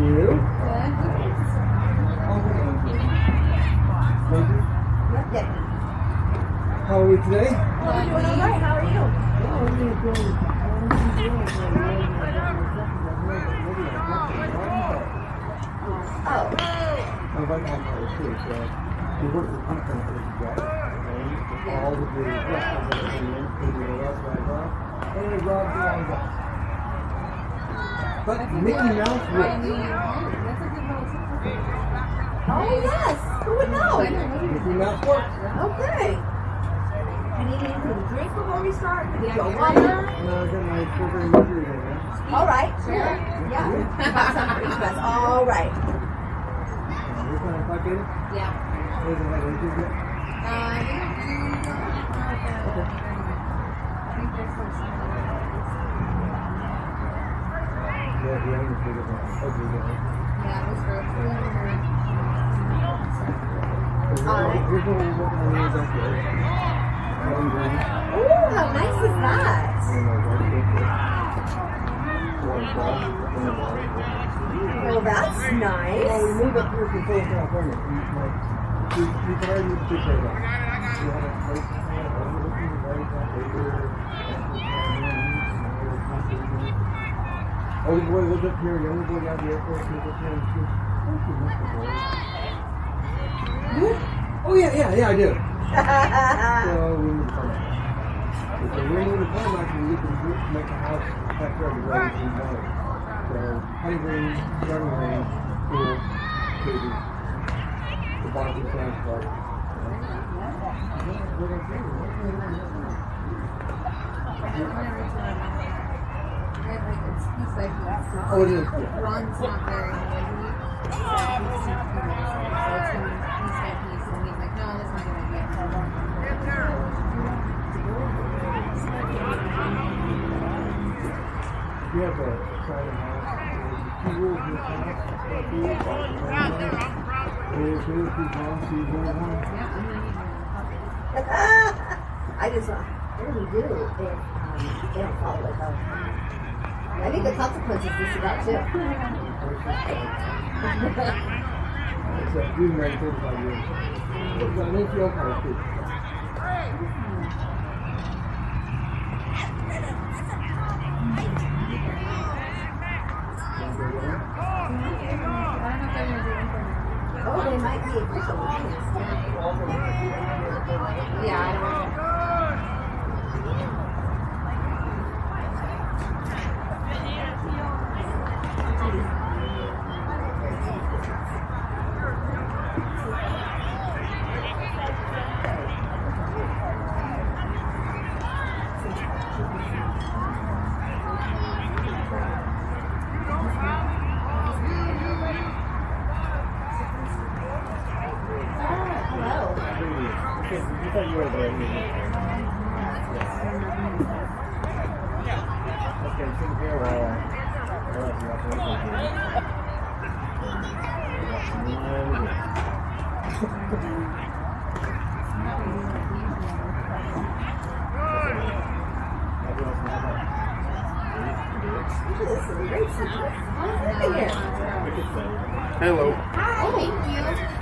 you? Good. How are we today? I'm doing all right. How are you? Oh. We work with companies that all of the restaurants and they rob the wrong guys. But Mickey Mouse works. Oh, yes. Who would know? Mickey Mouse works. Okay. You need anything to drink before we start? Get your water? No, I got my sugar and mercury in there. All right. Sure. Yeah. Got some for each of us. All right. You're trying to fuck in? Yeah. Doesn't have anything yet? Yeah, the only thing is ugly guy. Here's what we're working on here back there. Ooh, how nice is that? Well, that's nice. Well, we moved up here from Southern California. We can already move to Chicago. We have a place overlooking the right back over. Older boy lives up here, younger boy down the airport, lives up here in the street. Oh, yeah, I do. So we moved to Carmack. So we moved to Carmack and we can make the house backyard as well as we want. So, honey green, garden range, pool, baby, the bottom of the sand park. Oh, it is. Ron's not very noisy. He's like, no, that's not a good idea. You have a side of the house. There's 2 rules in this house. I just what do we do if they don't follow it though? I think the consequences is about too. It's a green right 35 years. It's an infield house too. Oh, they might be official. Yeah, I don't know. You thought you were there. Okay, sit here while This is a great secret. Here. Hello. Hi. Thank you.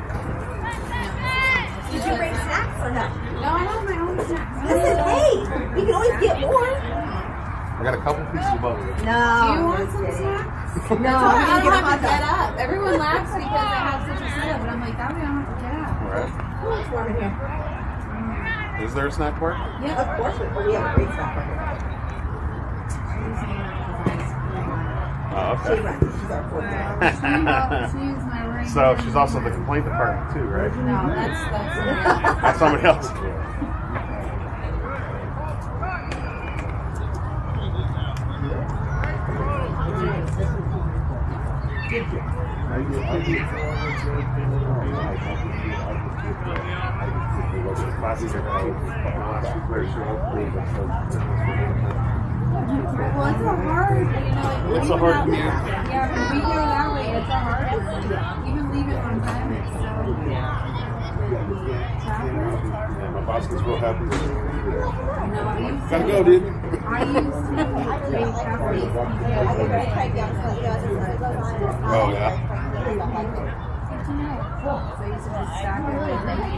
Did you bring snacks or no? No, I have my own snacks. Listen, hey, you can always get more. I got a couple pieces of butter. No. Do you want some snacks? No, I don't have to get up. Everyone laughs because I have such a setup, but I'm like, that way I don't have to get up. All right. Oh, it's warm in here. Is there a snack bar? Yeah, of course. We have a great snack bar here. Oh, She okay. runs. She's our fourth girl. She's my ring. So she's also the complaint department too, right? No, that's That's somebody else. well, it's a hard, you know, like It's a hard commute. Yeah, when we go that way, it's a hard. Even leave it on time, it's so traffic. Yeah, my boss gets real happy. No, I used Gotta go, dude. I used to make cafes. Oh, yeah. So I used to just stack everything.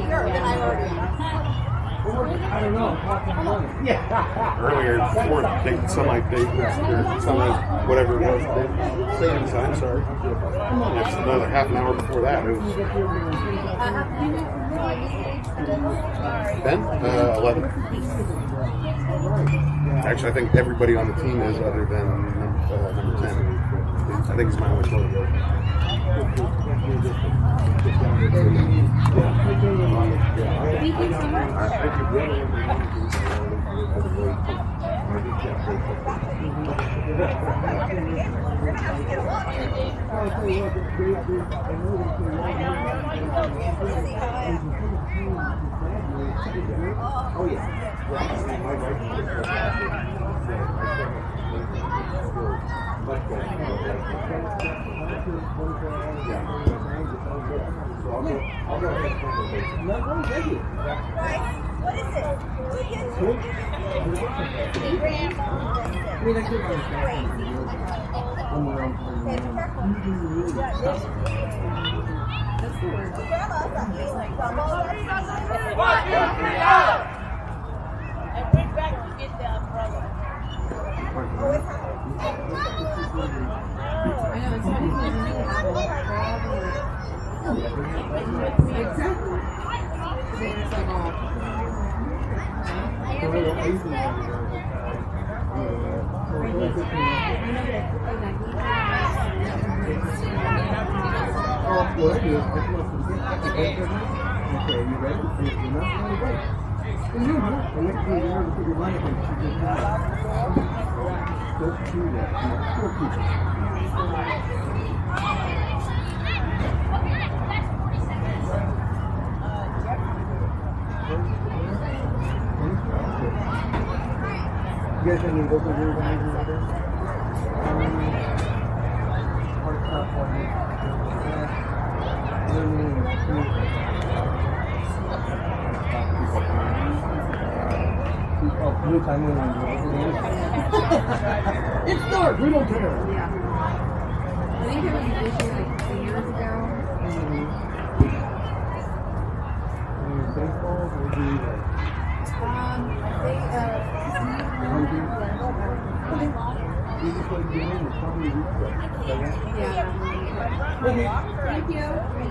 I don't know. Yeah. Earlier, before they, sunlight, or sunlight, whatever it was, stadium sign, sorry. And it's another half an hour before that. It was Ben? 11. Actually, I think everybody on the team is other than number 10. I think he's my only player. Thank you so much. Oh yeah. I'll go ahead. No, thank you. What is it? Cool. I know, it's funny because when you have exactly. There's like all. You guys have any local rules or anything like that? Hard stop for me. Oh, blue time in on it's dark, we don't care. Yeah. I think it was an issue like 2 years ago. Baseball would be like you just like doing it probably Yeah. Thank you.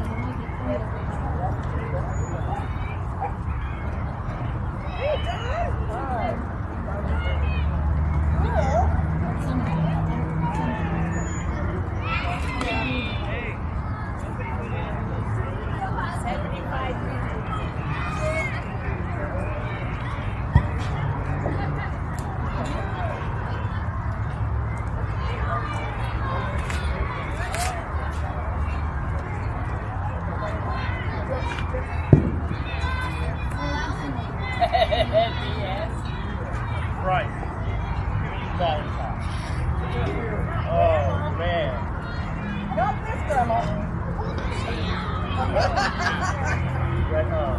Right. Lollipop. Oh, man. Not this grandma. Right on.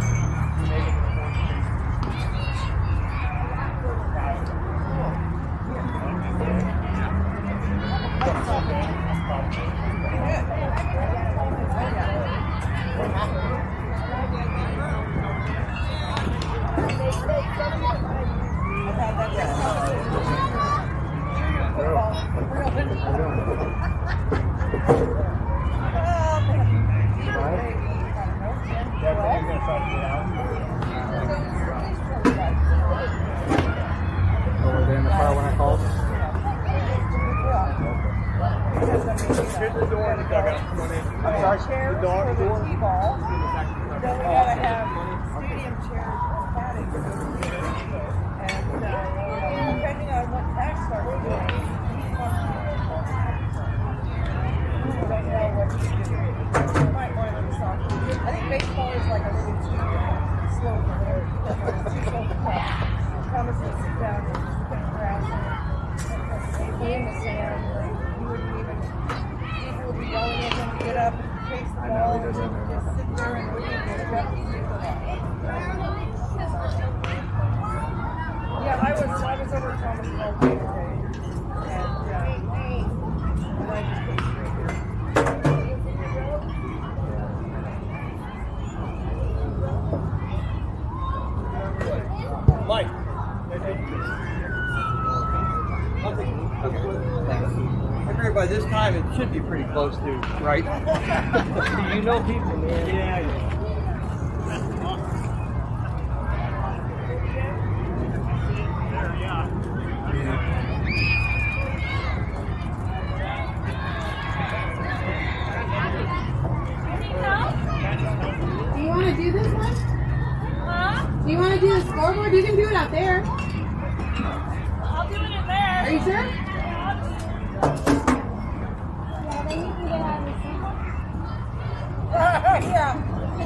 over there in the car when I called. Here's the door in the dugout. I'm sorry, the door. Then we gotta have stadium chairs for padding. And depending on what tax starts doing, we don't know what he's doing. We might want to talk. I think baseball is like a little too slow for there. It's too slow for top. Thomas would sit down and sit on the grass and be in the sand. He wouldn't even, people would be yelling at him to get up. takes the ball and just sit there and wait and pick up and pick it up. Yeah, I was over at Thomas Hall today, and I just put it straight here. Mike. I figure by this time it should be pretty close to, right? You know people, man. Yeah. Do you want to do this one? Huh? Do you want to do the scoreboard? You can do it out there. I'll do it in there. Are you sure? Yeah.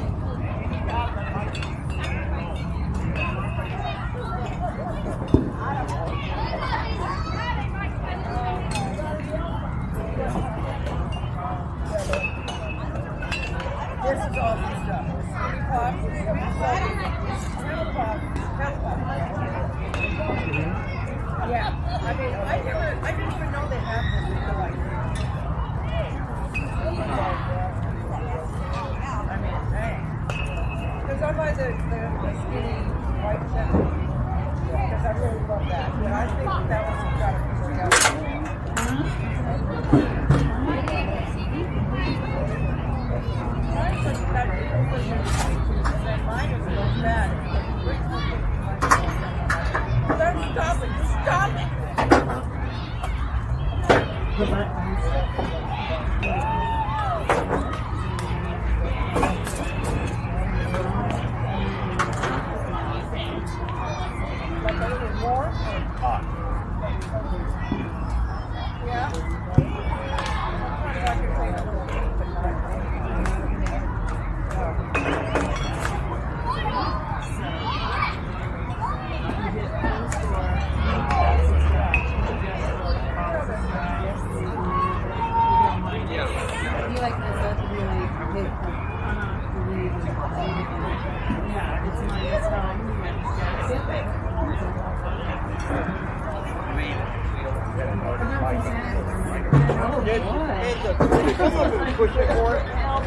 This is awesome stuff. Yeah, I mean, I didn't even know they had this until I mean, dang. Because I buy the skinny white cheddar. Because I really love that. But I think that one's got to figure out. Mine is so bad. Stop it! Stop it! Like a little more? Hot. Yeah? I can take a little bit. You like this? That's really big. Yeah, it's Some of them push it more.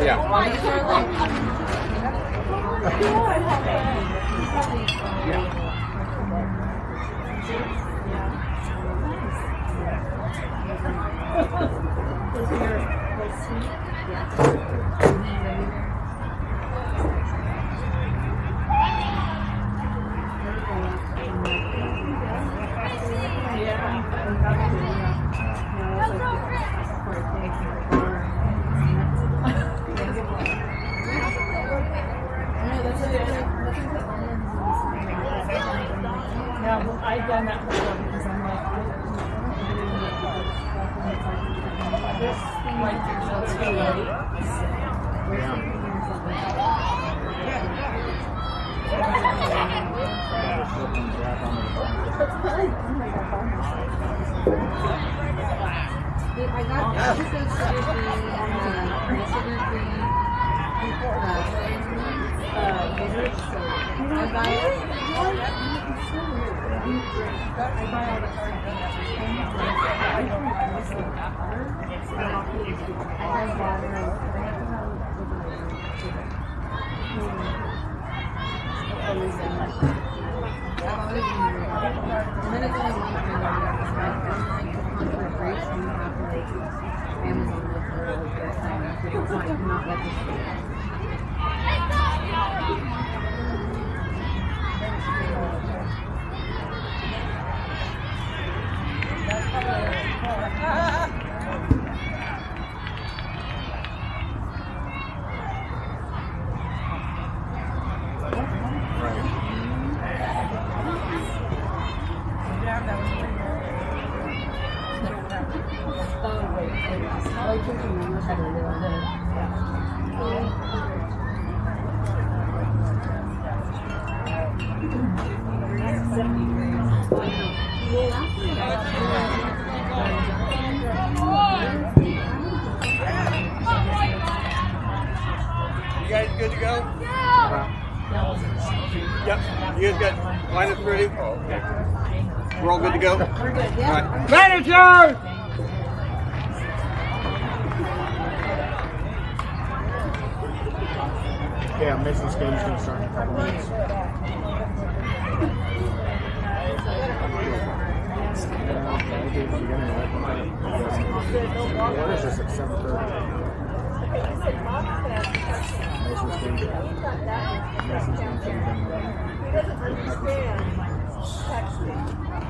Yeah, well, I've done that before because I'm like, this might be so too late. I got sugar free, I buy it. I buy all the cards and everything. I don't miss it that butter. I have water and everything. I've always been like that. I've always been really good. And then it's only one thing that I have to try. I'm like, on for free, so you have to like Amazon look for a really good time. It's like not like this. Oh, wait. guys good to go? Yep. You guys got lineups ready? Okay. We're all good to go? We're good, yeah. All right. Manager! Yeah, Mason's game's going to start in a couple minutes. What is this at 7:30? Mason's game. Mason's game. He doesn't understand texting.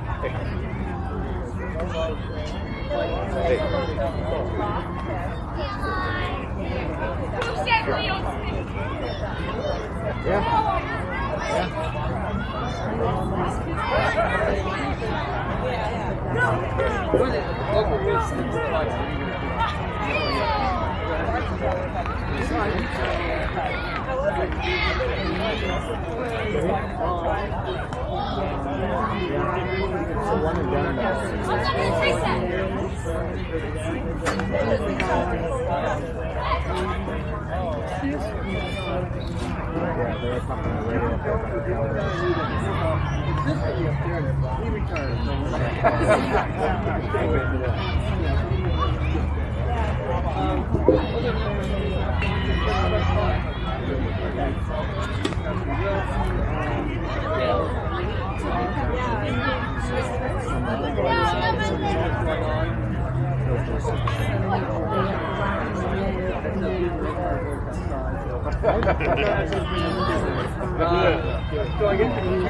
Yeah. Do I get to keep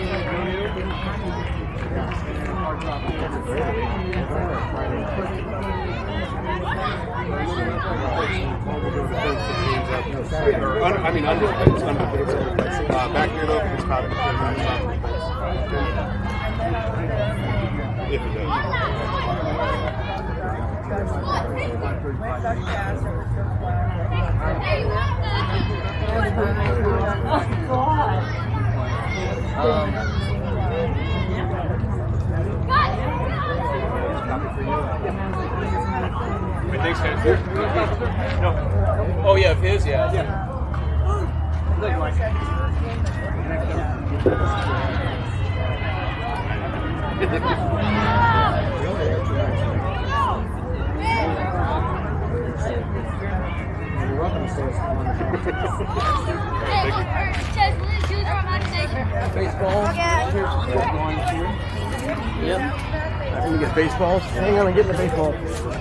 I mean, under the fence. Back here, though, it's caught it. If it does. Thanks, guys. No. Oh, yeah, of his, yeah. Baseball. Yep. I'm going to get baseballs. Hang on, I'm getting the baseball.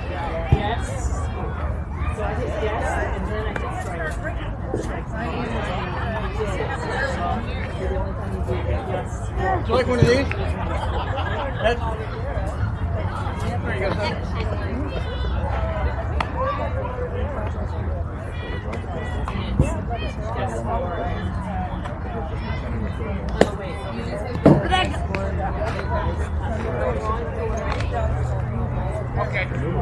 Would you like one of these? That's... There you go, son. Okay.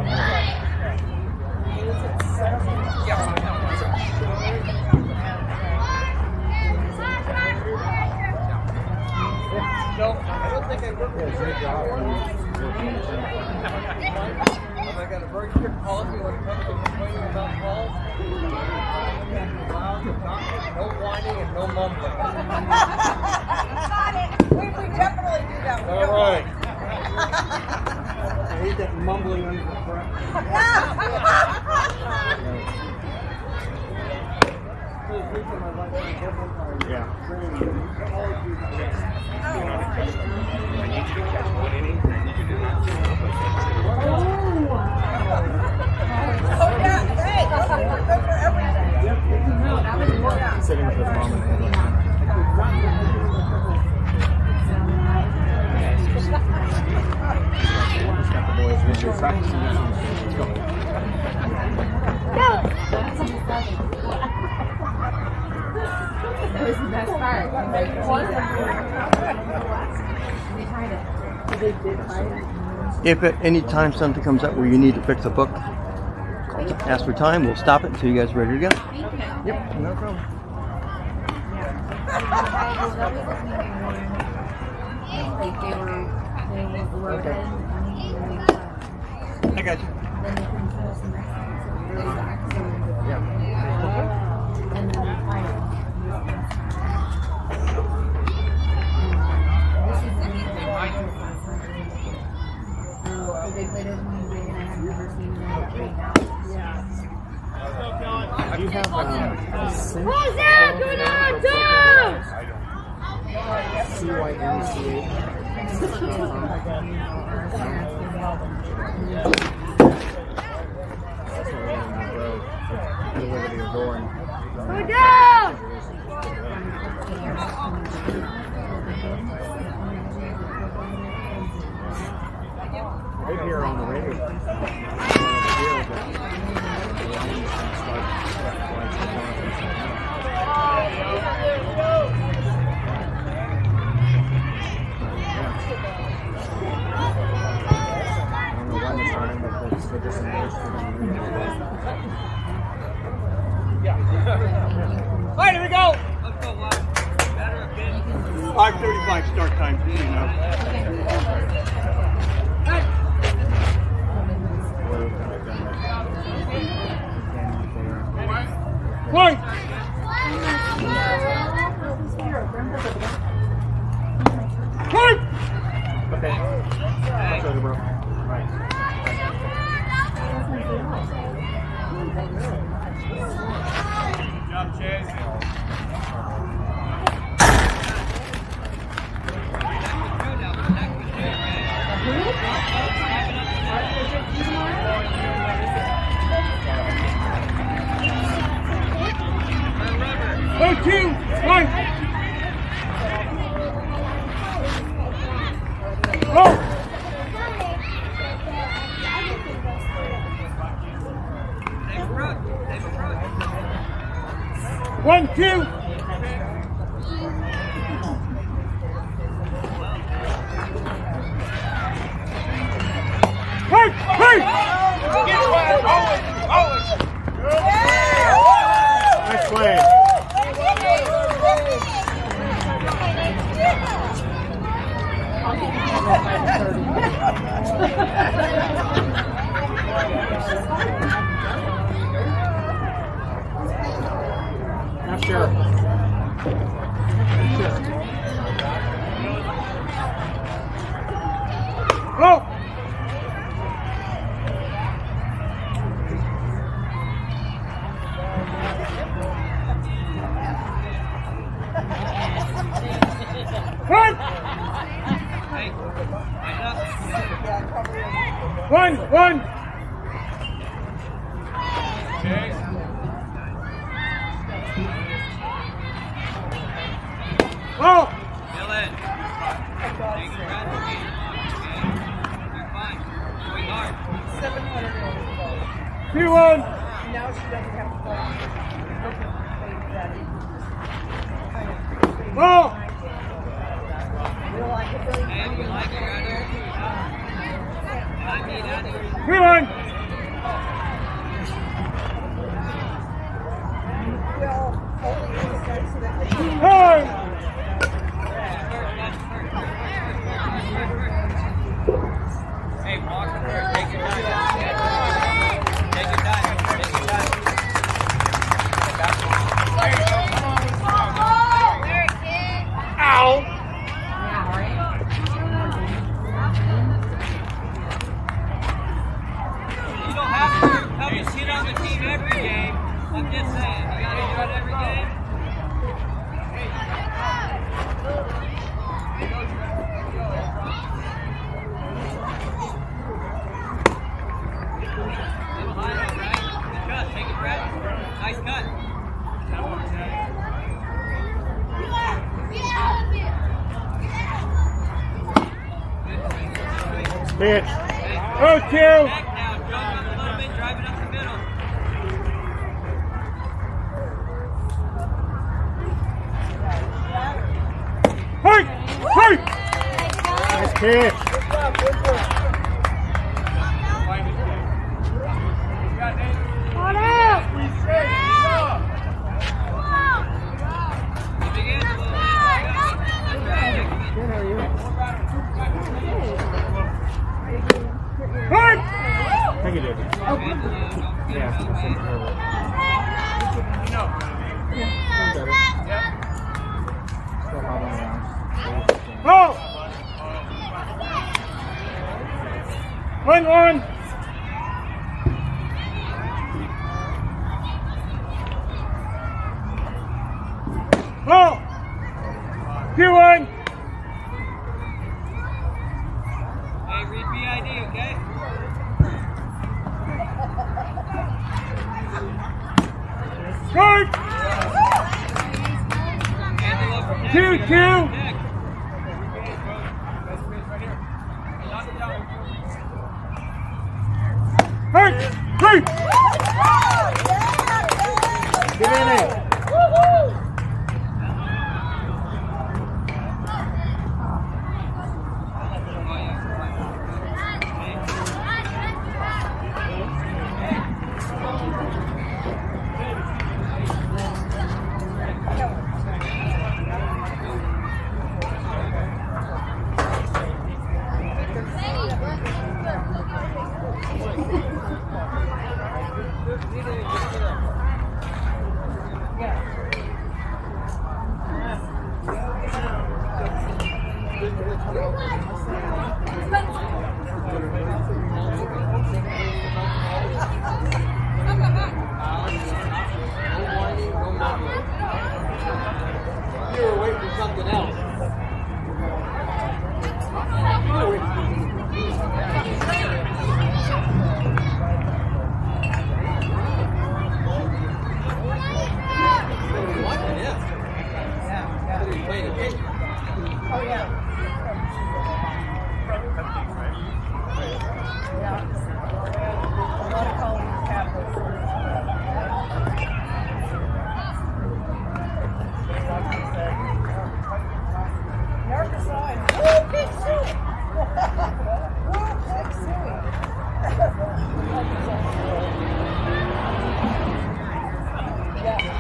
No, I don't think I work with I got a very strict policy when it comes to complaining about calls. No whining and no mumbling. Got it. We definitely do that. All right. I hate that mumbling under the breath. Yeah. Sitting with his mom and That was the best part. If at any time something comes up where you need to fix a book, ask for time. We'll stop it until you guys are ready to go. Thank you. Yep, no problem. Like they were Okay. I got you. Then they couldn't tell us the next time, so we go back. So, Yeah. and then Do you have sync? Go down! Right here on the radio. All right, here we go. 5:35 start time. You know. Point. Point. Okay. I'll show you, bro. Right. Good job, Chase. Go 2, 1. Go. 1, 2. Hey, hey! Nice play. Not sure. Go! Run! 1. Oh! 2-1. Now she doesn't have to play. Ball! You don't like it, Billy? 3-1. Well, only in the sense that they Time! Hey, Walker, take your time. Take your time. Take your time. Ow! You don't have to help us hit on the team every game. I'm just saying, you got to do it every game. Take it, Brett. Nice cut. Pitch. Oh, 2. Back now. Jump up a little bit. Drive it up the middle. Hey! Hey! Nice pitch. Hey! Thank you, dude. Yeah, I'll send it over. Still hobbling around. Oh! Right. 2-2. Right. 3. Get in it. You were waiting for something else. Oh, yeah. A lot of calling the Capitals. Arkansas and woo, Big Suey! Woo, Big Suey! Yeah.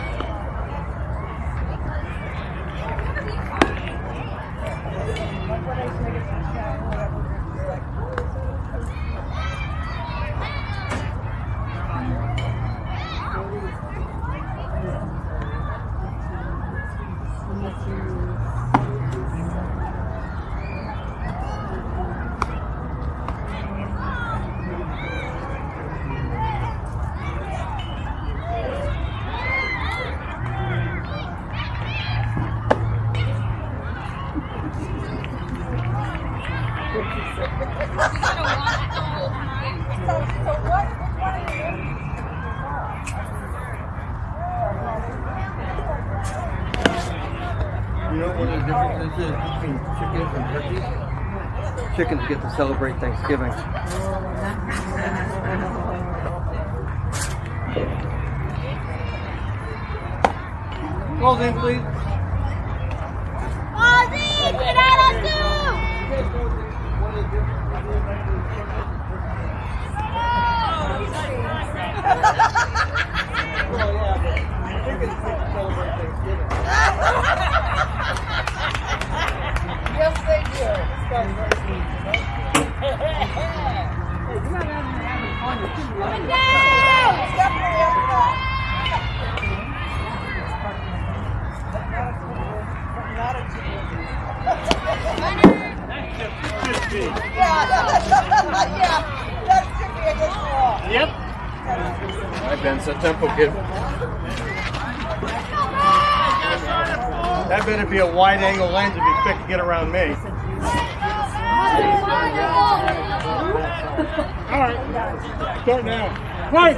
You know what the difference is between chickens and turkeys? Chickens get to celebrate Thanksgiving. Calls in, please. Ozzy, get out of two! Yes, they do. Definitely up for that. Not a yeah, that's Chippy against the wall. Yep. Hi, Ben. Set tempo, kid. That better be a wide angle lens if you expect to get around me. All right. Start now. Right.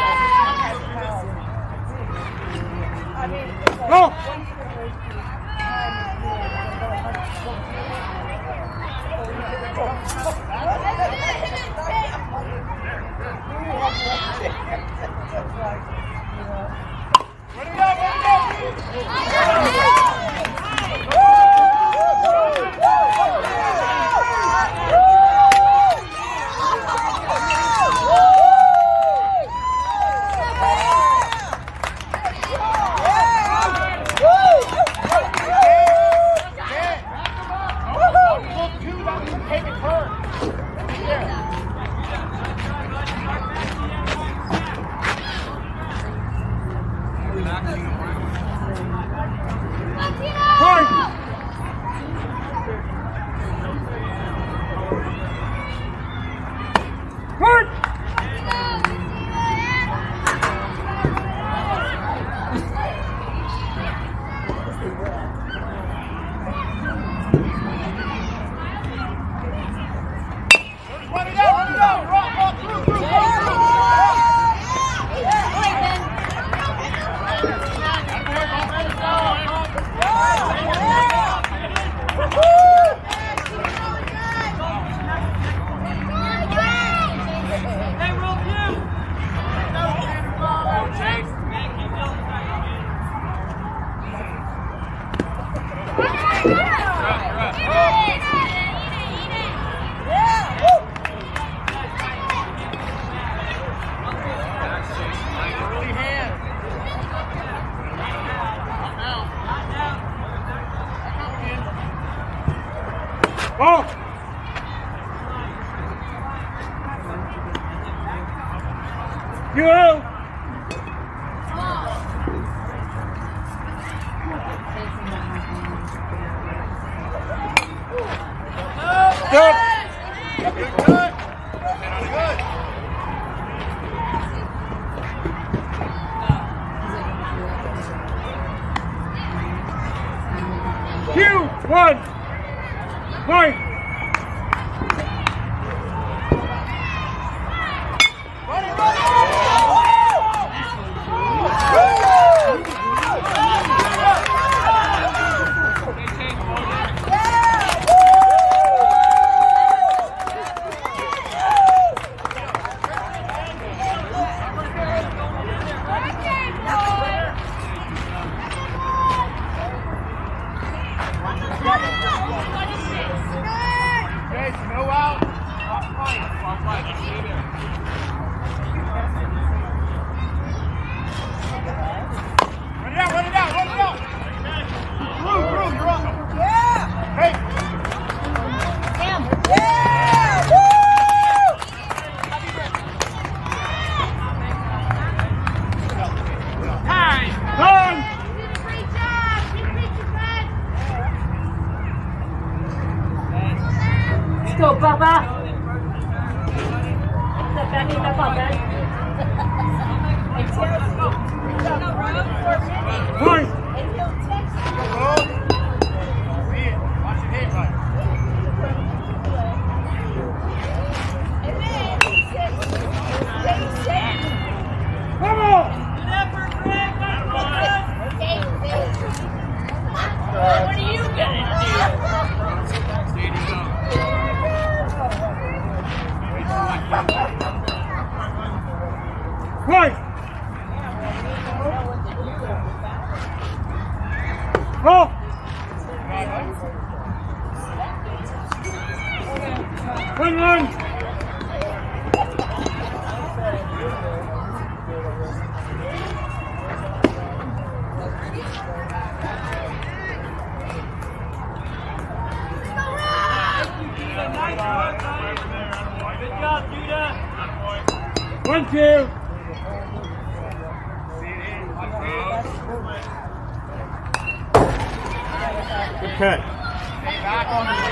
Go. Oh! You out! Good! Two, one, fight! Go, Papa! Back in the ball, guys. What are you gonna Right! Oh! One. Good job, Judah. 1, 2. Good cut. Back on the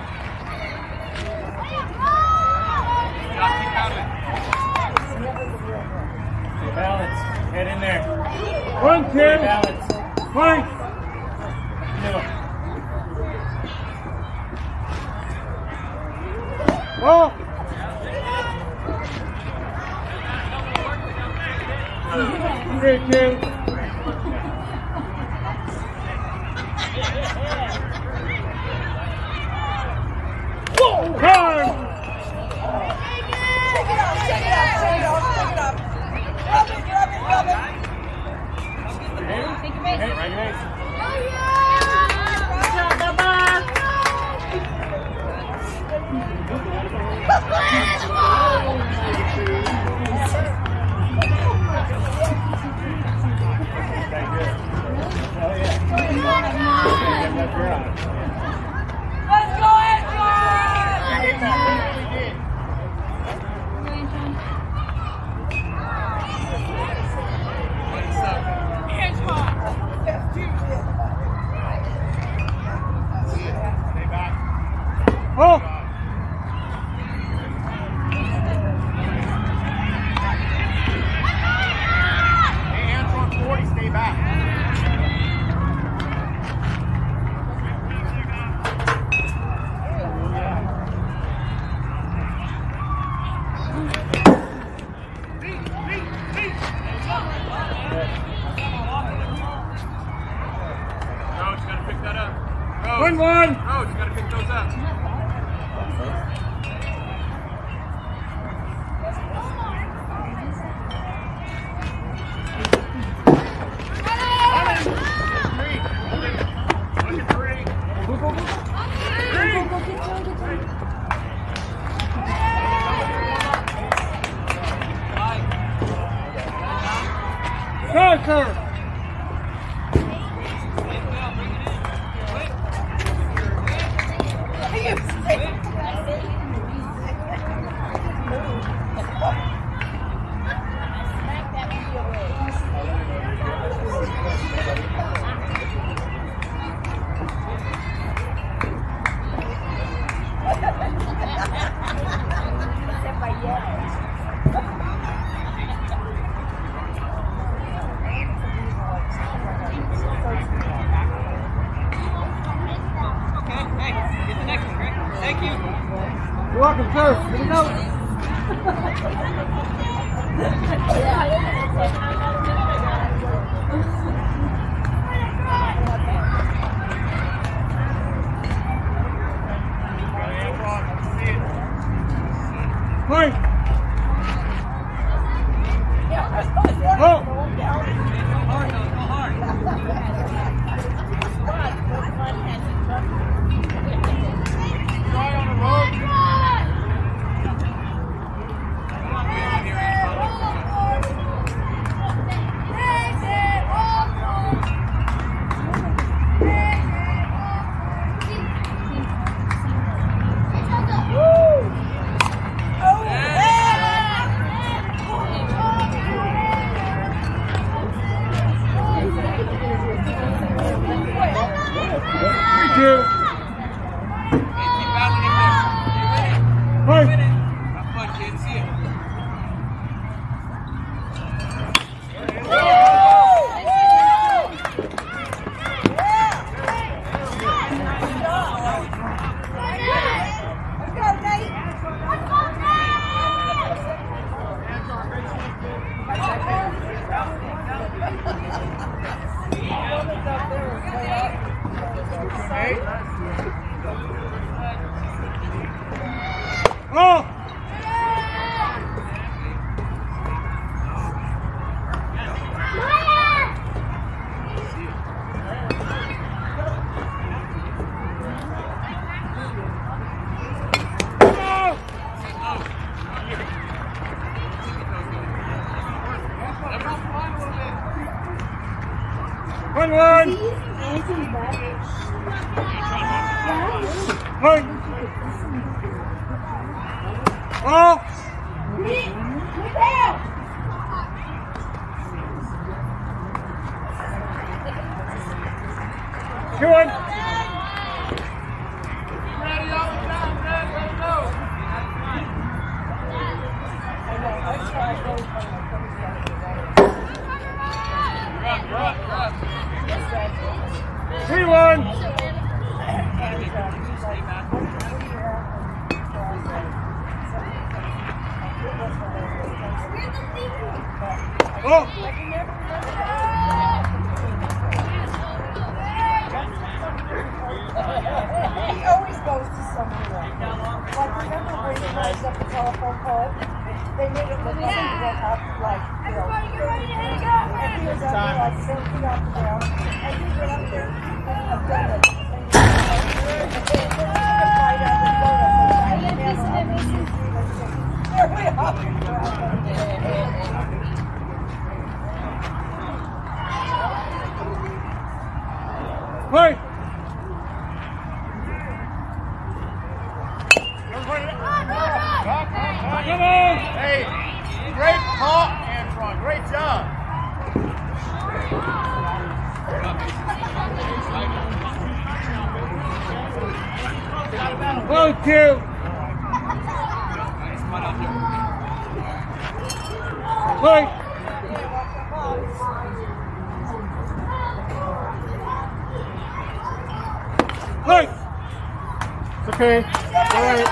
balance. Head in there. 1, 2. Balance. Fight. Oh! 3, 2. Time! Let's go, Oh! Hey, hands on 40, stay back. Coach, gotta pick that up. Coach. 1. Coach, gotta pick those up. Three. Parker! You're welcome, sir. Here we go. Point. Oh. Okay. All right.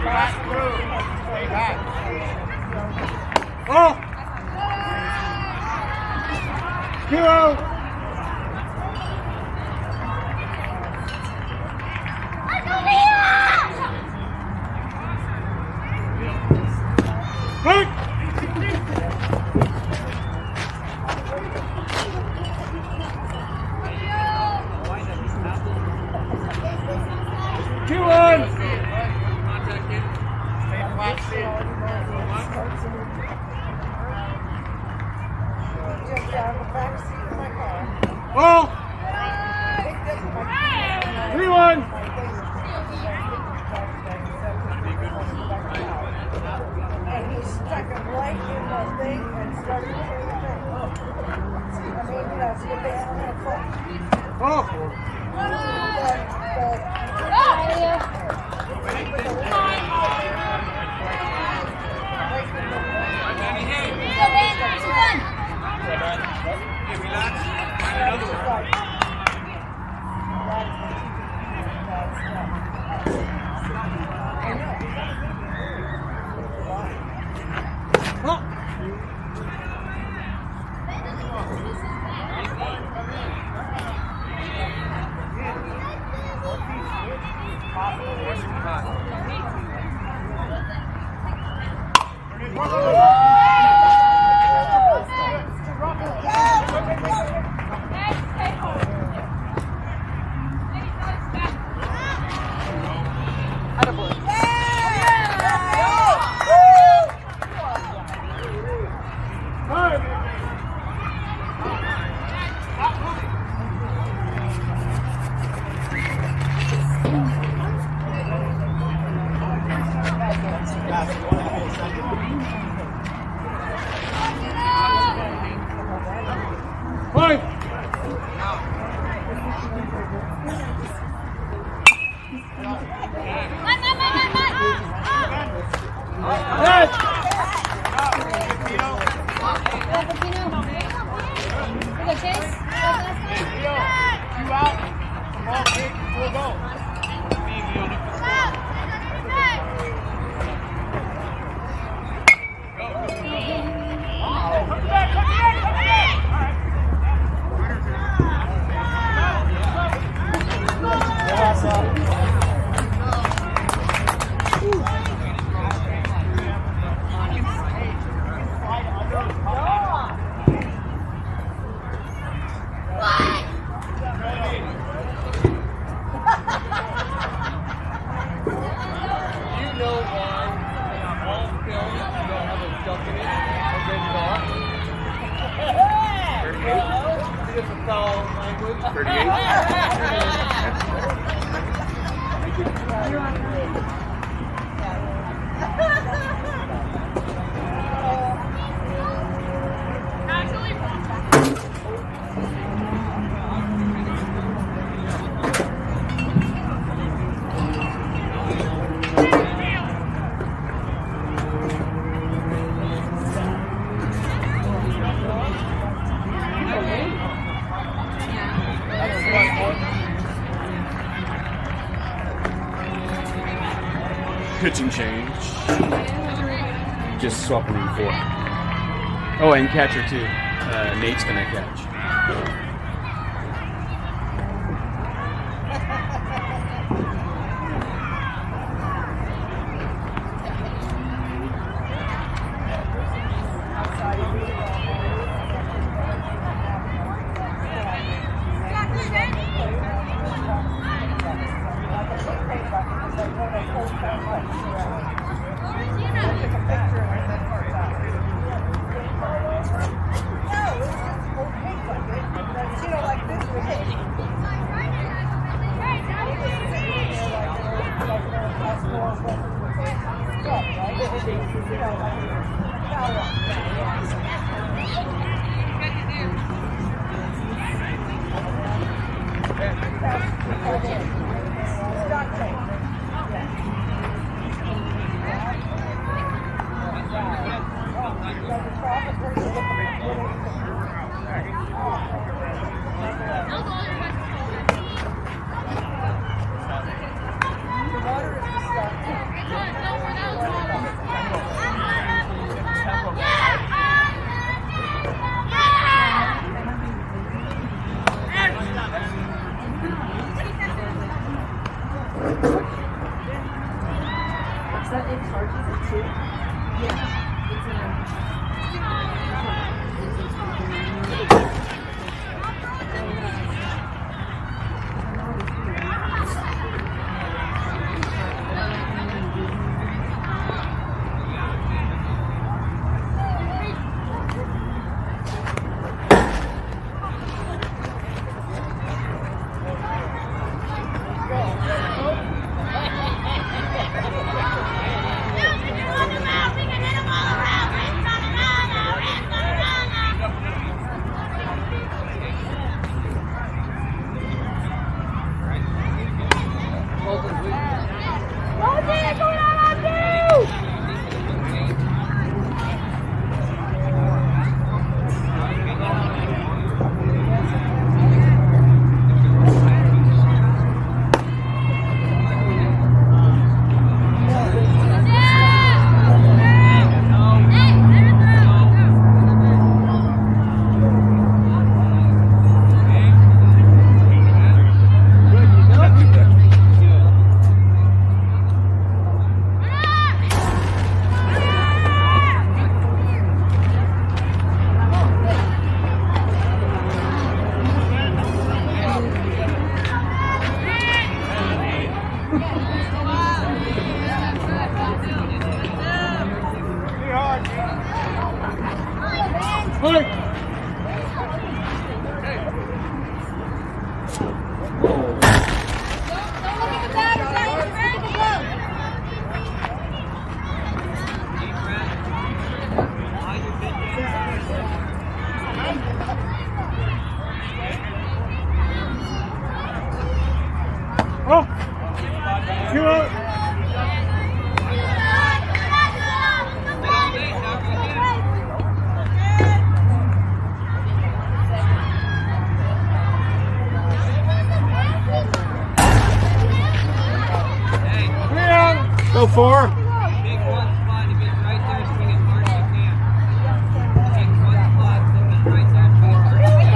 Oh! Hero! Oh! 3-1! And he stuck it right in the thing and started doing the thing. I mean, you know, see if they had a foot. Oh! Pitching change. Just swapping in for. Oh, and catcher too. Nate's gonna catch. Is that in charges too? Yeah. Go for. Take one spot, if it's right there, swing it hard as you can. Take one spot, if it's right there, swing it hard as you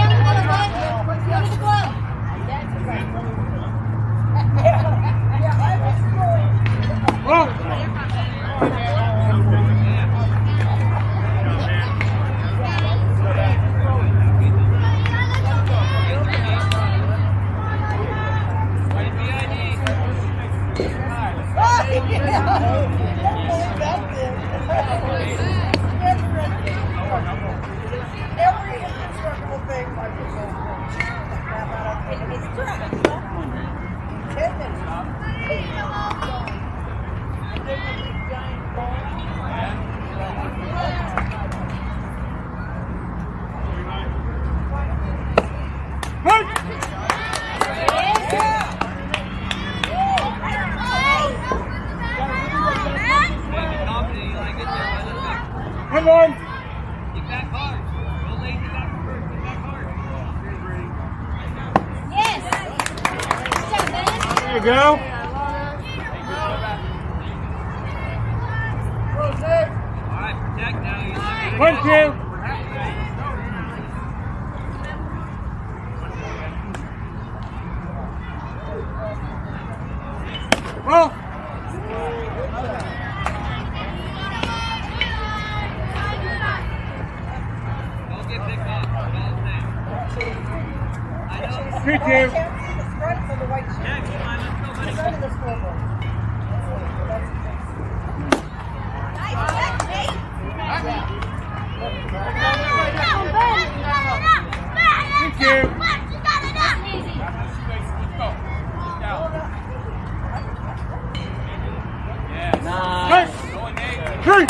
Come on. Get back hard. Don't lay it back first. Get back hard. There you go. All right, protect now. You're not gonna 1, 2. Oh. Don't get picked off. I know. 3, 2. Yeah, come on, let's go, buddy. Thank you. Nice. 3.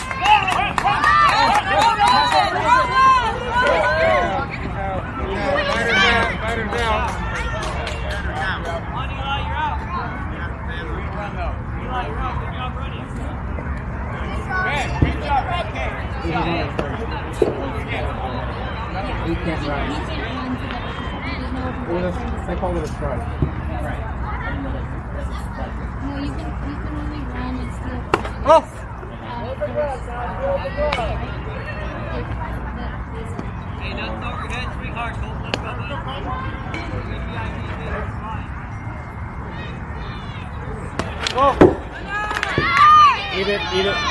Fight her down. Come on, Eli, you're out. Eli, you're out. Good job running. Good job, He can't run. They call it a strike. Right. No, you can only run and steal. Off. Hey, nothing overhead. Swing hard, Colt. Let's go, buddy. Good VIP, it's fine. Eat it, eat it.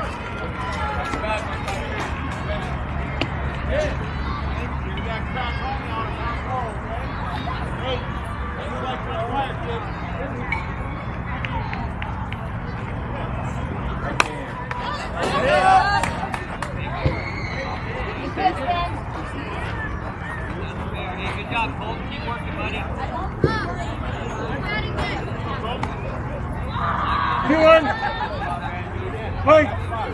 Good job, Colt. Keep working, buddy. 2-1. Fight.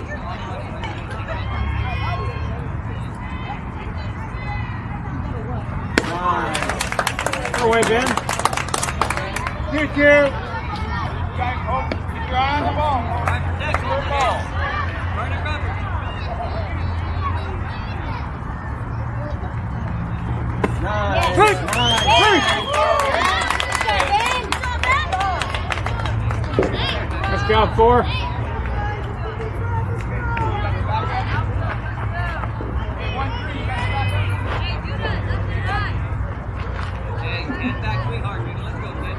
Go away, Ben. Kick you. Keep your eye on the ball. Protect the ball. Burn it cover. Nice job, 4. Hey, get back sweetheart, baby. Let's go, kid.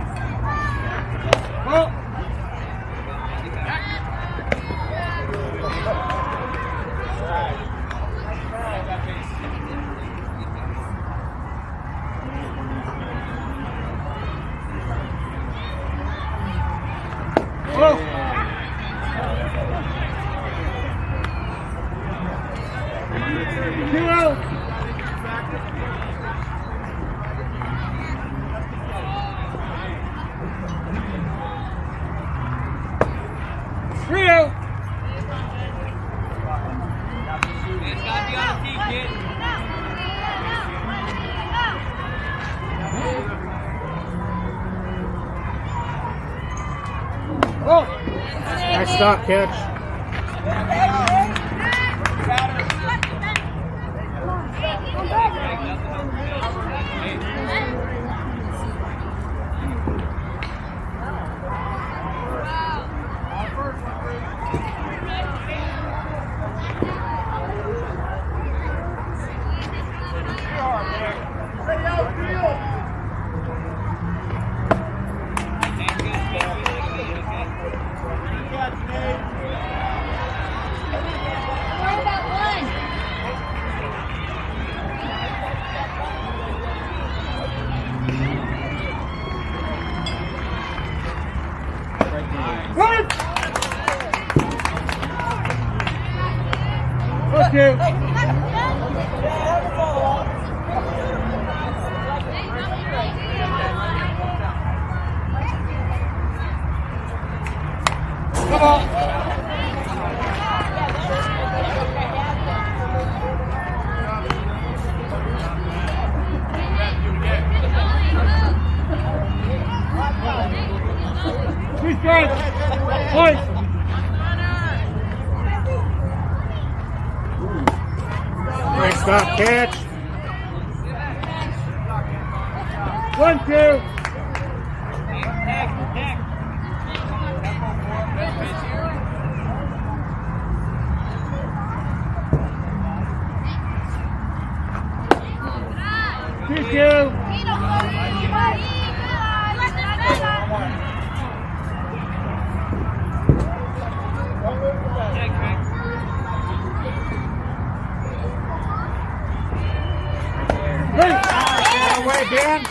It's got to be on the tee, kid. Nice stop, catch. Nice stop, catch. 1-2. Kick you. Away, Ben.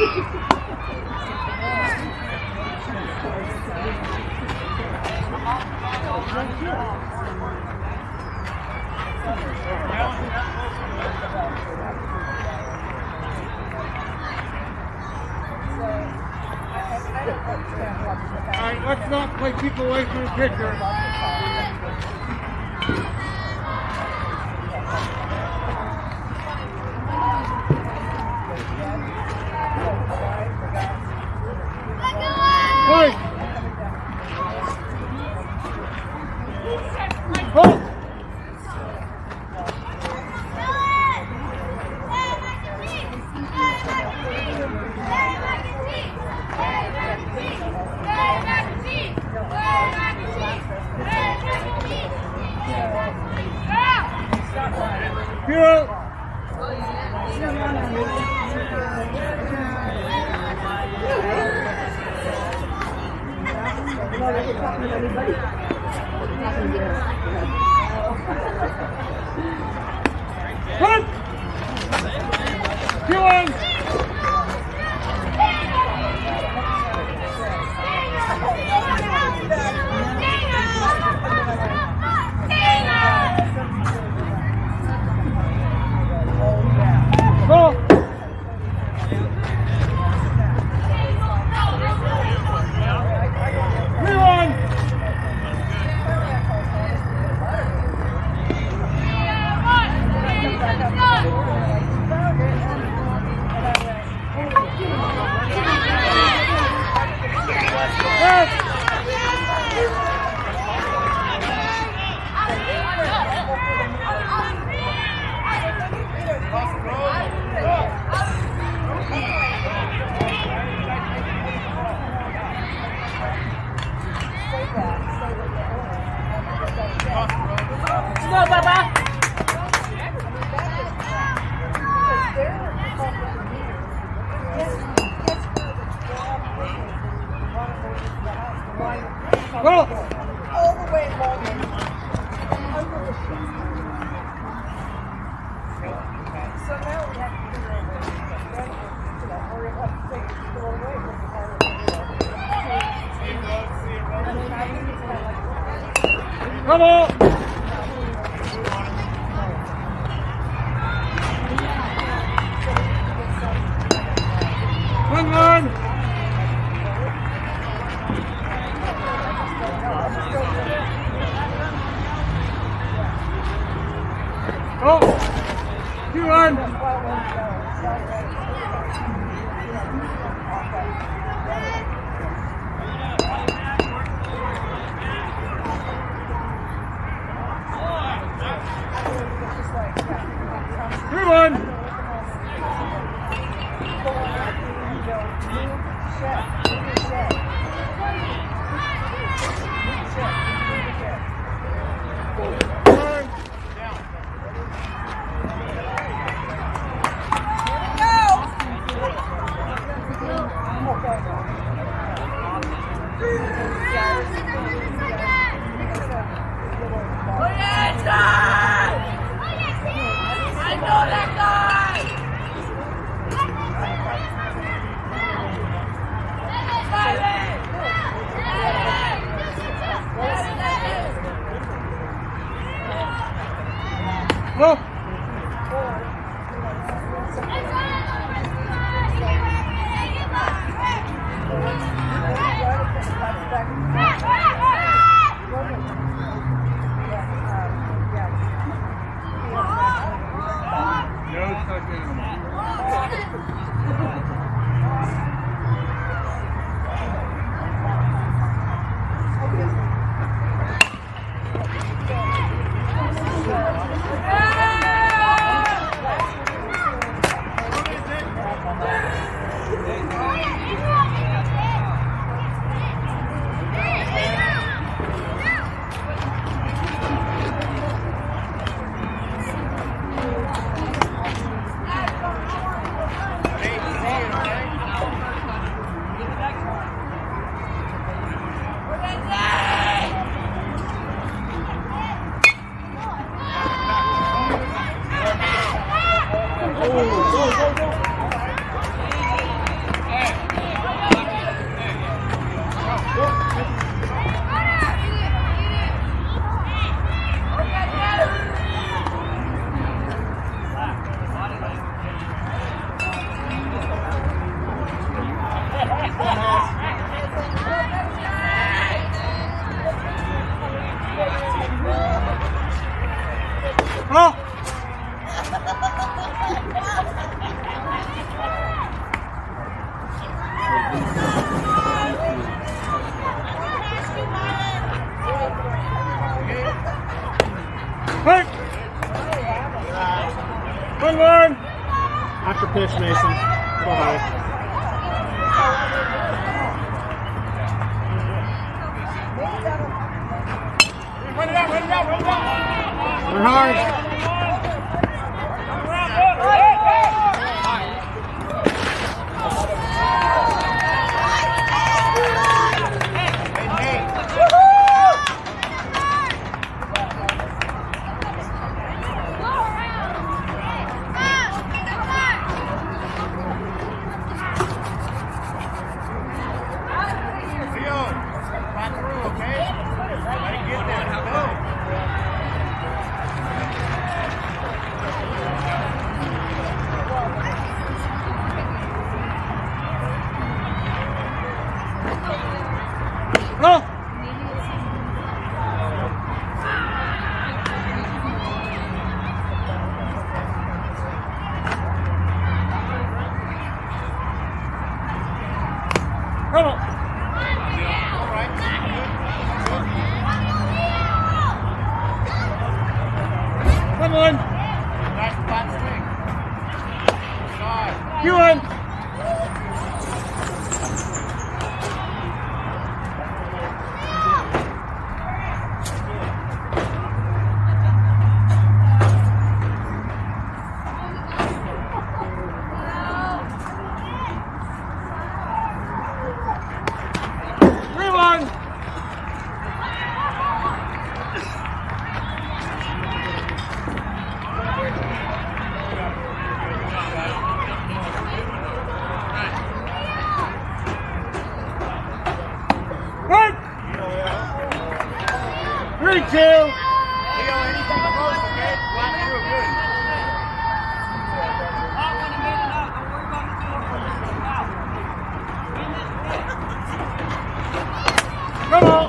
Alright, let's not play people away from the pitcher. Hey! Oh! Yeah. Run! Go on! Go! Go, Papa! Go! All the way along and over the ship. So now we have to figure out ways to hurry up, take it all away from the car. Come on! One run! Oh! 2 run! Oh! 1-1. After pitch, Mason. Go high. Run hard. Go! Come on! Come on! Nice flat swing. You on! One! 3-2! Leo, anything close, okay? Flat through, good. Come on!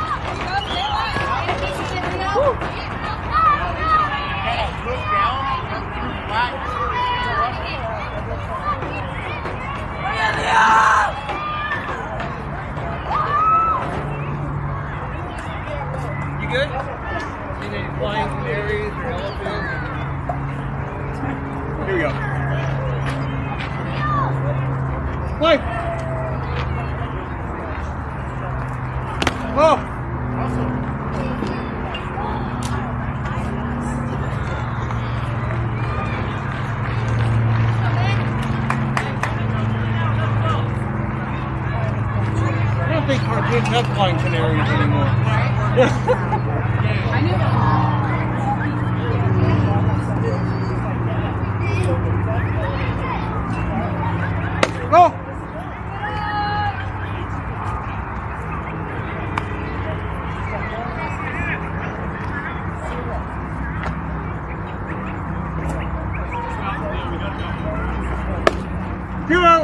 Look down, flat. You good? Seen any flying canaries or elephants? Here we go. Play! Oh! I don't think cartoons have flying canaries anymore. I knew that. Go! Duo!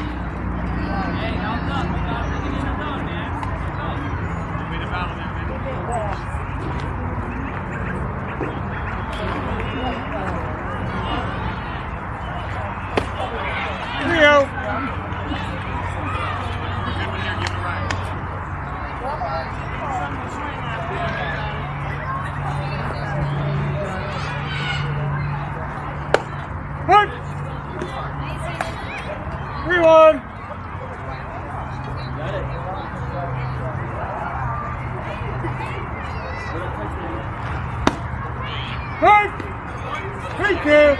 Rio! One! 3-1! One! 3-2!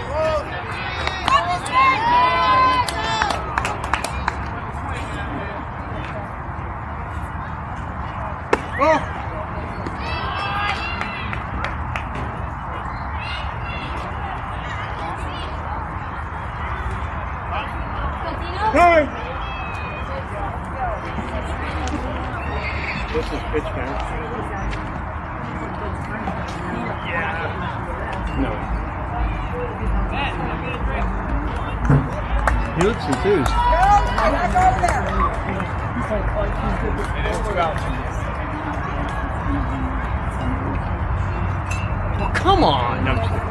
Oh! Time! This is pitch count. No. He looks enthused. Back over there. Well, come on! No, I'm just kidding.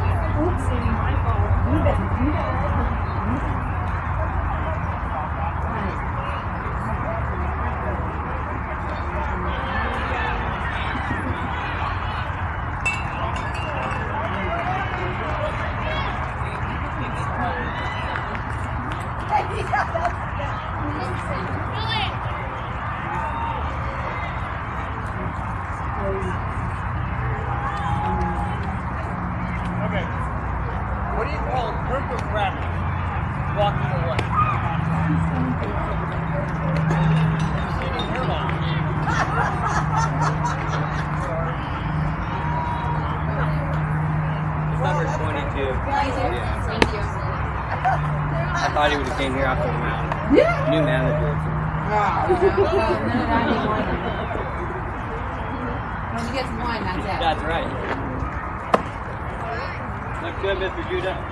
Okay. What do you call a group of rabbits walking away? Number 22. Yeah. Thank you. I thought he would have came here after the mountain. New manager. When he gets one, that's it. That's right. Look good, Mr. Judah.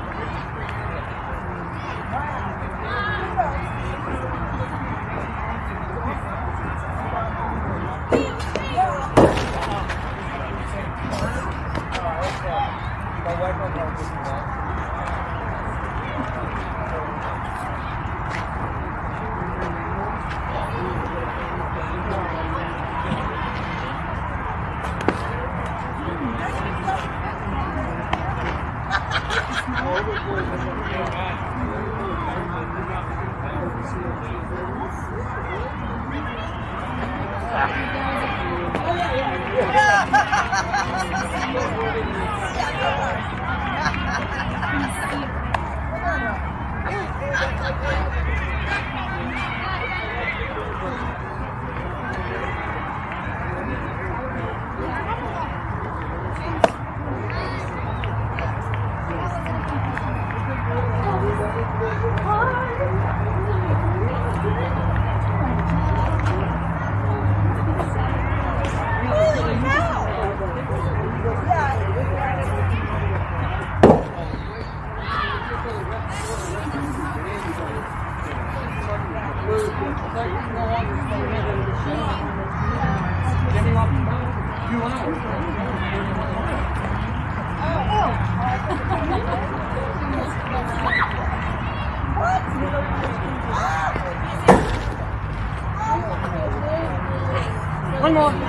One more.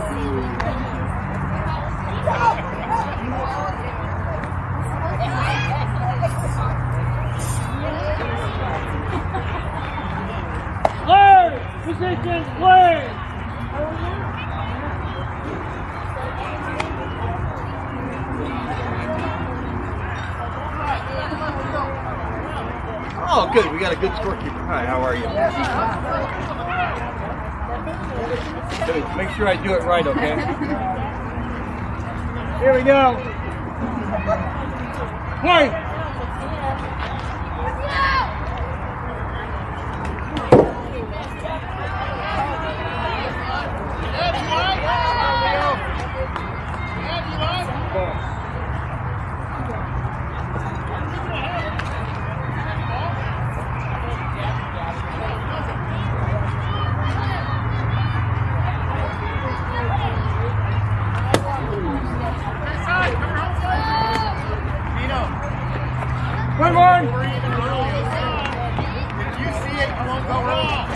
Play! Position, play! Oh, good. We got a good scorekeeper. Hi, how are you? Good. Make sure I do it right, okay? Here we go. Play! One more! If you see it, I won't go wrong.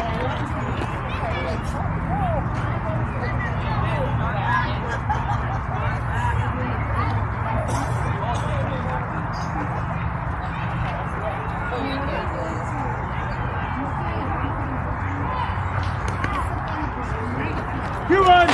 You won!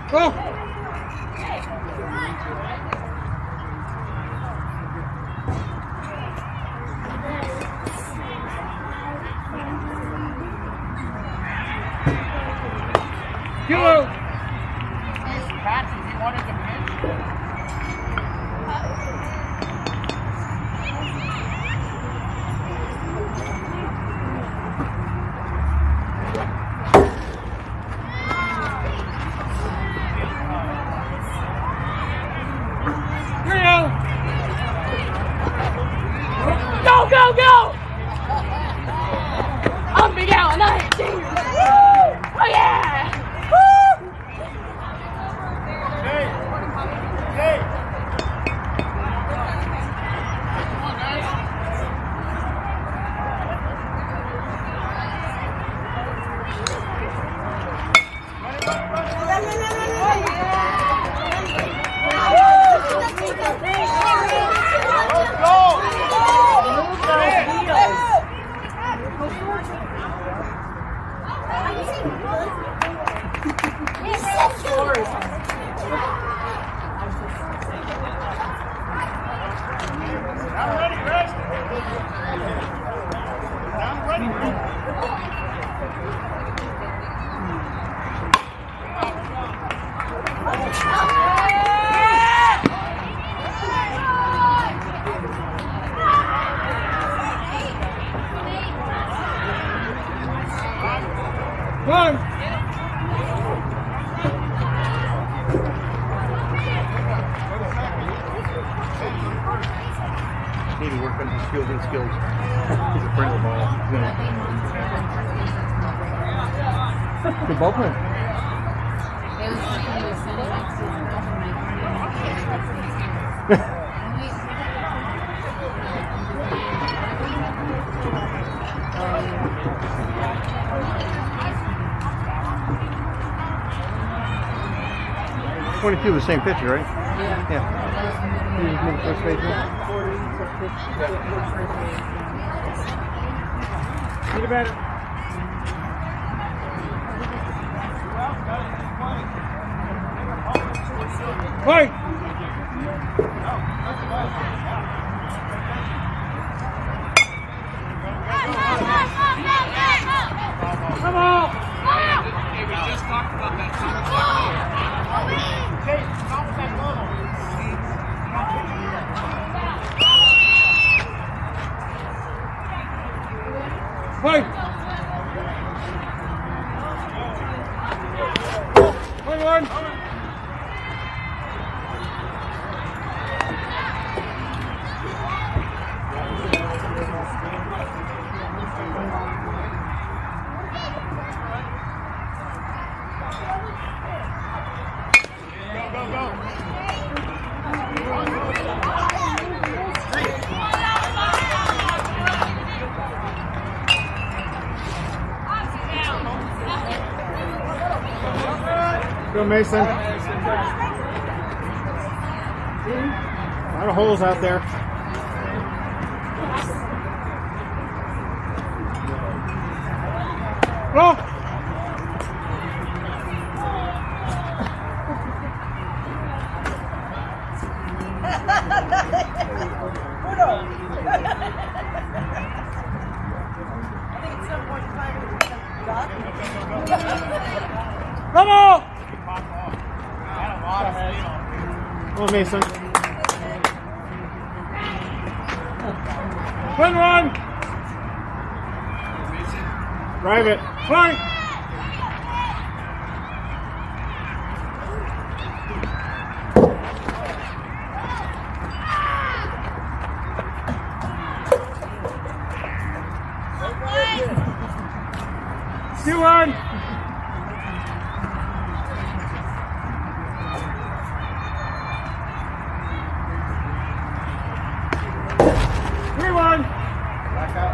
Go! Kilo! Patches, he wanted to pitch. Go, go, go! I'm big out and I hit fingers. Oh yeah! Woo! Hey! Hey! Need to work on his fielding skills. He's a friend of all. Good ball player. It was something he was sitting next to his girlfriend. 22, the same pitcher, right? Yeah. Yeah. He was moving first baseman. Get it better. Wait! Come on! Hey, we just talked about that. Chase, stop with that glove. Wait! 21! Go, Mason. A lot of holes out there. Oh! Come on! Come on, Mason. Run! Drive it. Fine. Two on. Back up.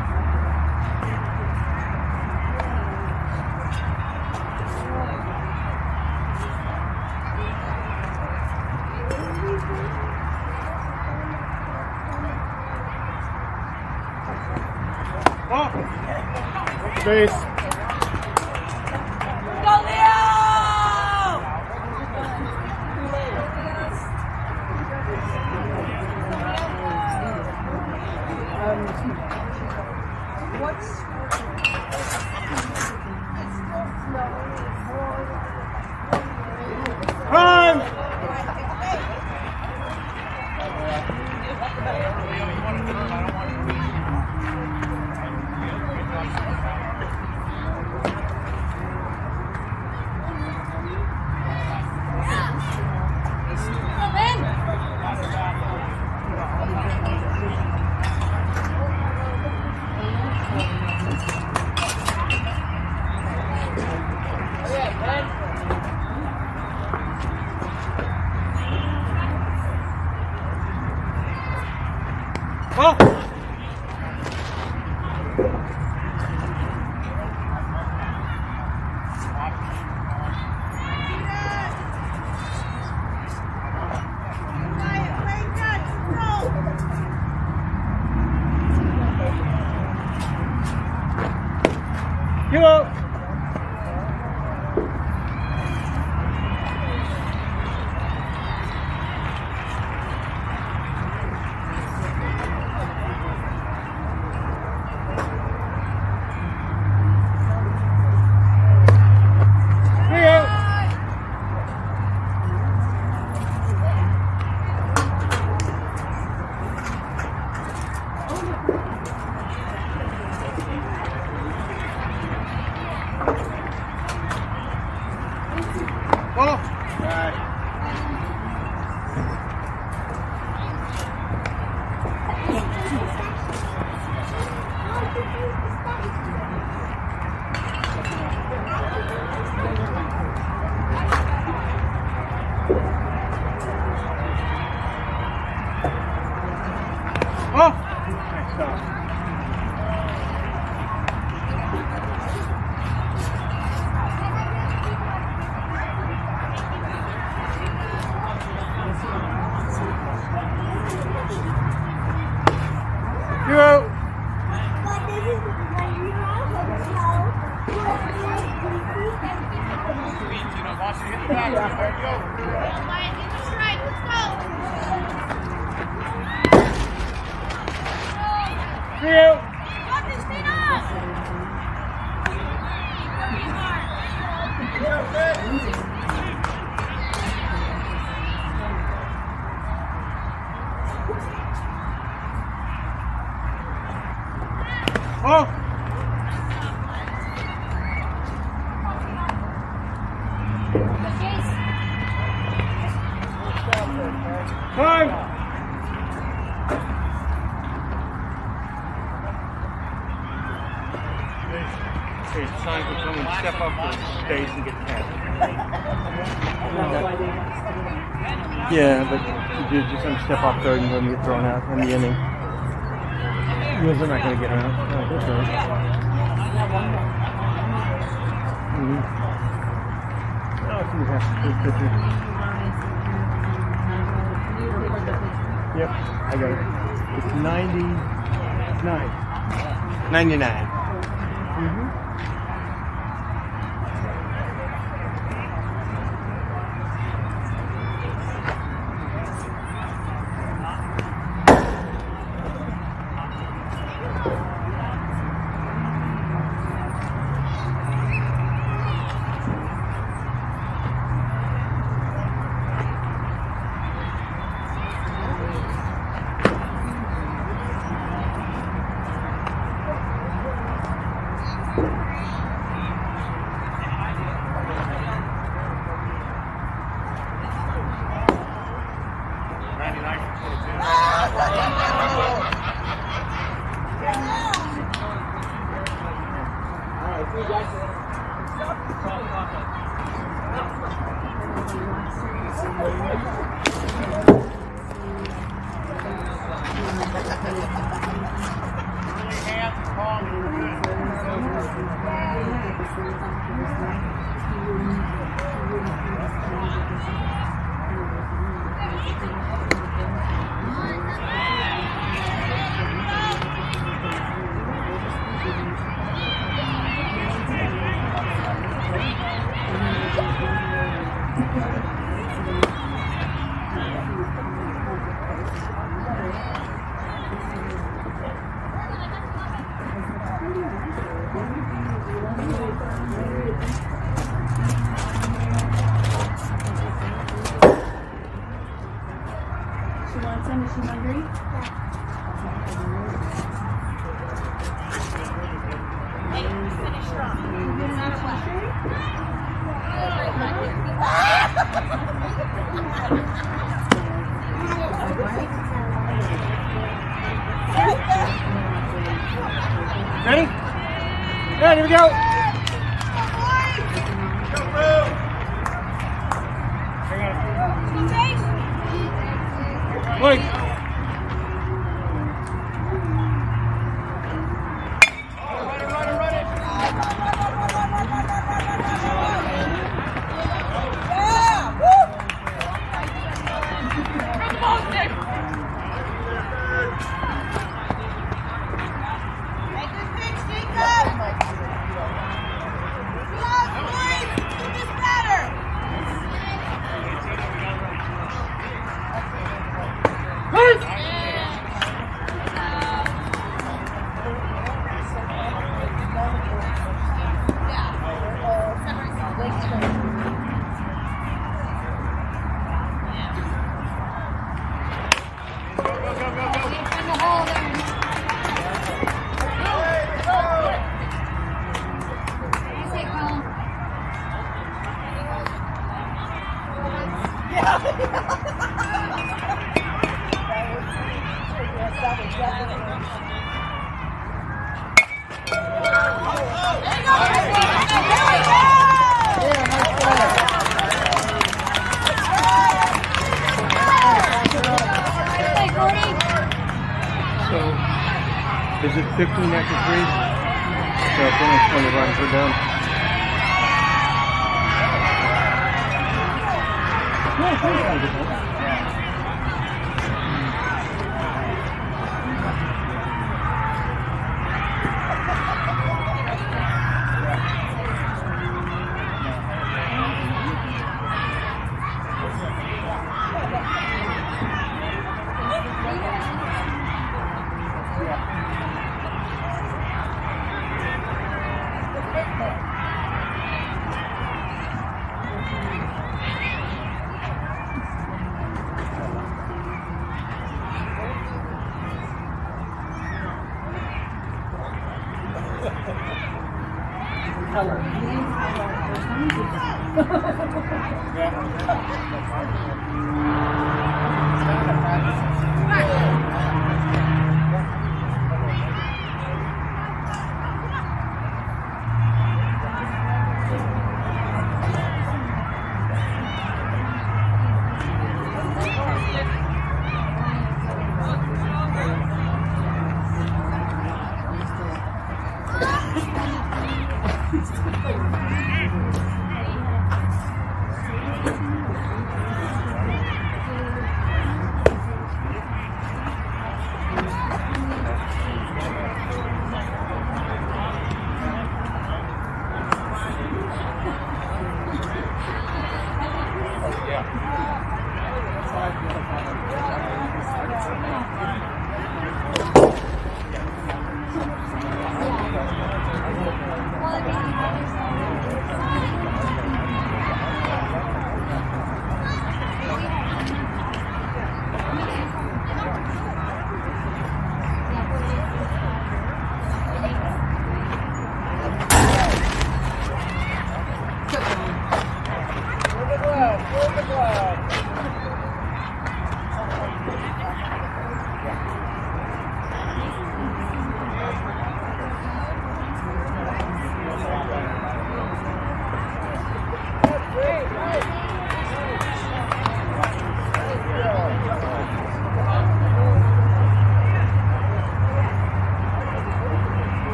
Oh! Base. Go, Leo! It's time for someone to step up to the stage and get tapped. Yeah, but you just have to step off third and let them get thrown out in the inning. Because they're not going to get out. Oh, that's right. Oh, so you have to pitcher. Yep, I got it. It's 99. 99. Ready? Yeah, here we go. Wait. Is it 15 after 3? So finish 20 runs, we're done.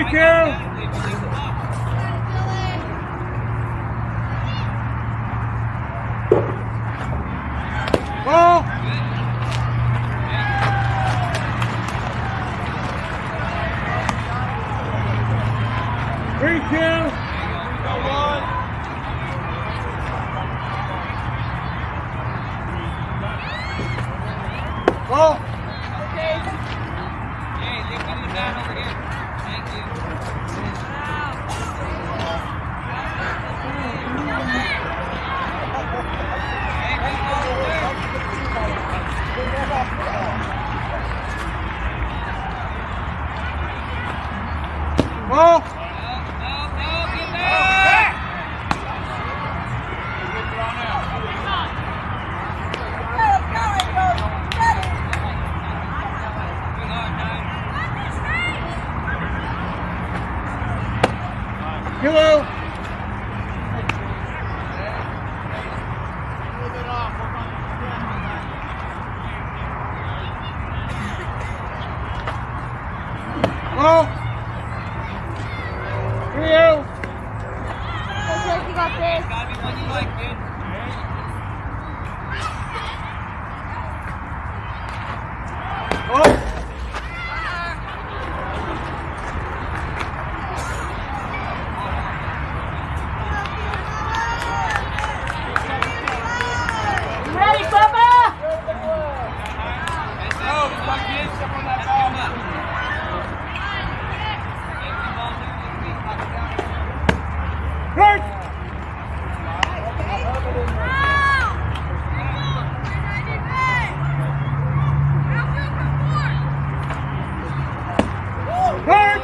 Ball. 3-2. Ball. Hey, leave me the bat over here. Thank you. Ball. Kilo. Ball. 3-0. You got this. Gotta be one you like, dude. Oh. Ready, Papa? Hurt. Hurt.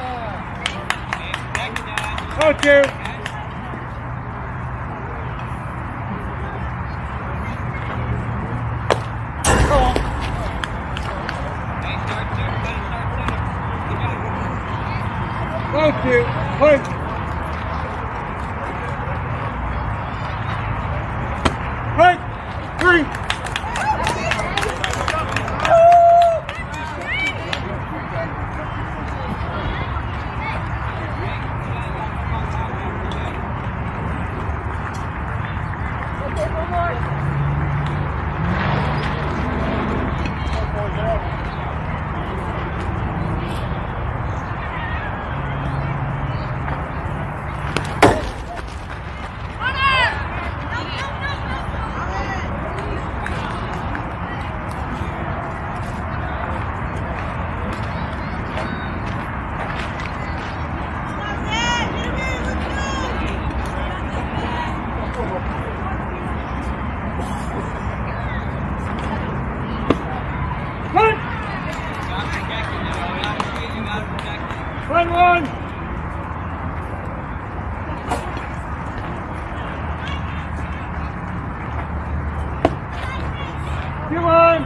Okay. Okay. Punch. Punch. 3. Punch. 1-1. Come on.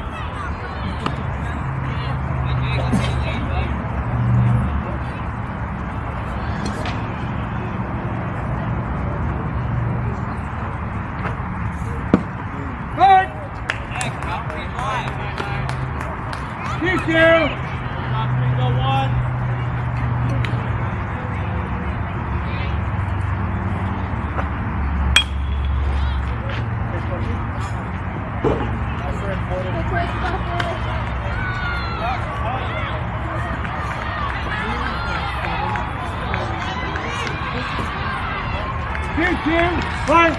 Punch. 2-2. One.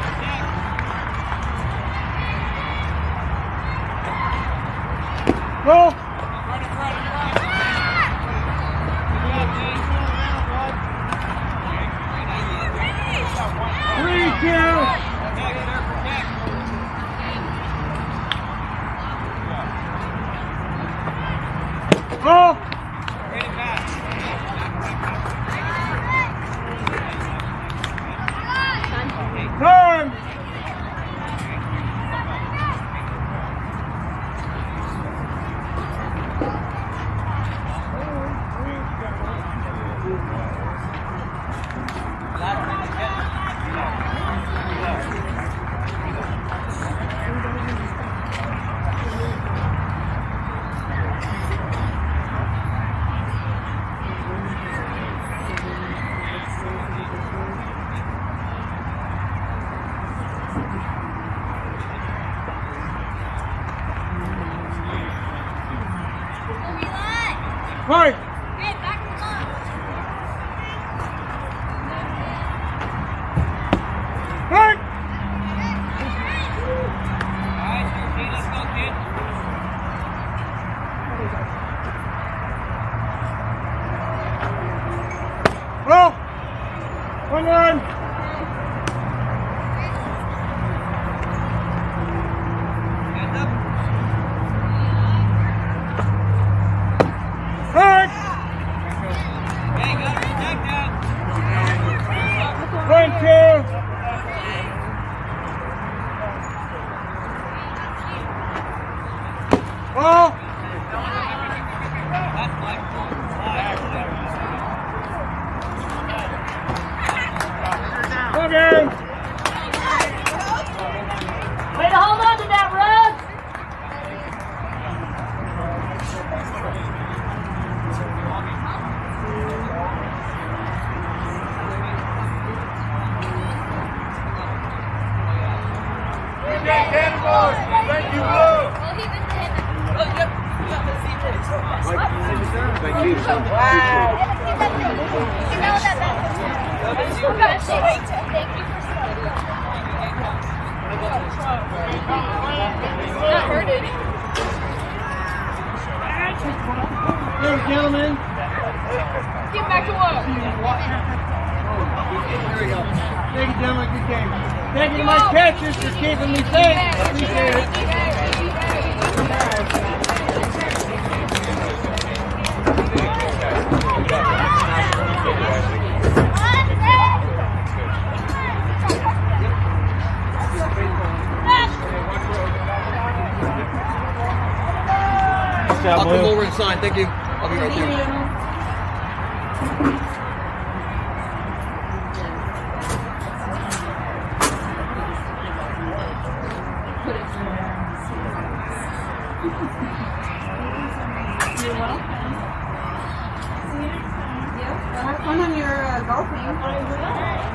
Go. 3-2. Go. Time. Mark! Mark! Let's go, kid. Roll! 1-1! Hands up. Mark! Okay, got it. Tag down. 1-2! Ball! That's fine. Okay! Way to hold on to that, Rug! Thank you, Blue. Thank you. Not hurted. Hey, gentlemen. Get back to work. Thank you, gentlemen. Good game. Thank you to my catchers for keeping me safe. Appreciate it. I'll come over and sign. Thank you. I'll be right there. You're welcome. Have fun on your golfing.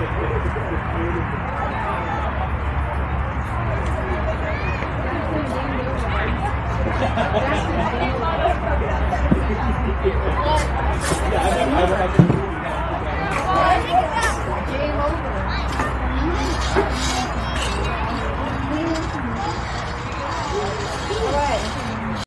Dad